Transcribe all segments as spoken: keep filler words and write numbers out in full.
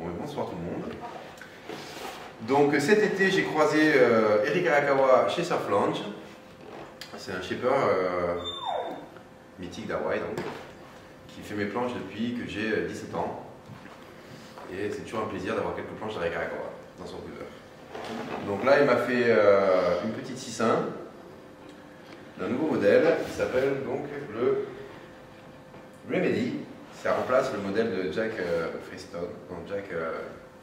Bon, bonsoir tout le monde. Donc cet été, j'ai croisé euh, Eric Arakawa chez Surflounge. C'est un shipper euh, mythique d'Hawaï, donc, qui fait mes planches depuis que j'ai dix-sept ans. Et c'est toujours un plaisir d'avoir quelques planches d'Eric Arakawa dans son cruiser. Donc là, il m'a fait euh, une petite six un d'un nouveau modèle qui s'appelle donc le Remedy. Ça remplace le modèle de Jack euh, Freestone, donc Jack, euh,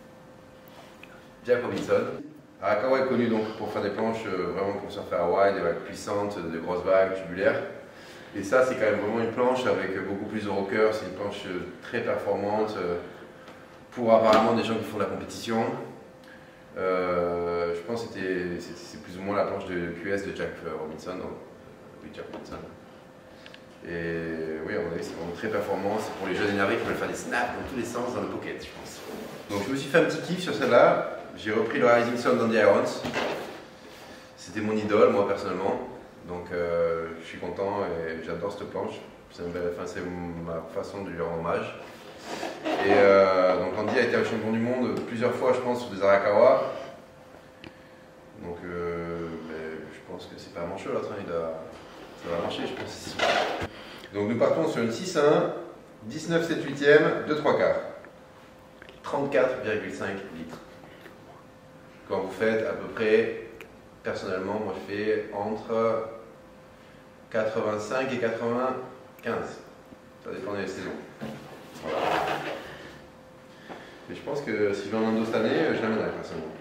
Jack Robinson. Arakawa est connu donc pour faire des planches euh, vraiment pour surfer à Hawaï, des vagues puissantes, de grosses vagues tubulaires. Et ça, c'est quand même vraiment une planche avec beaucoup plus de rocker. C'est une planche euh, très performante euh, pour apparemment des gens qui font de la compétition. Euh, je pense que c'est plus ou moins la planche de Q S de Jack Robinson, donc, oui, Jack Robinson. Et oui, à mon avis, c'est vraiment très performant. C'est pour les jeunes énervés qui veulent faire des snaps dans tous les sens dans le pocket, je pense. Donc je me suis fait un petit kiff sur celle-là. J'ai repris le Rising Sun d'Andy Irons. C'était mon idole, moi, personnellement. Donc euh, je suis content et j'adore cette planche. C'est enfin, ma façon de lui rendre hommage. Et euh, donc Andy a été un champion du monde plusieurs fois, je pense, sur des Arakawa. Donc euh, je pense que c'est pas un mancheux l'autre, hein, ça va marcher, je pense. Donc nous partons sur une six un, dix-neuf sept huitième, deux trois quarts. trente-quatre virgule cinq litres. Quand vous faites à peu près, personnellement, moi je fais entre quatre-vingt-cinq et quatre-vingt-quinze. Ça dépend des saisons. Voilà. Mais je pense que si je vais en Indo cette année, je l'amènerai personnellement.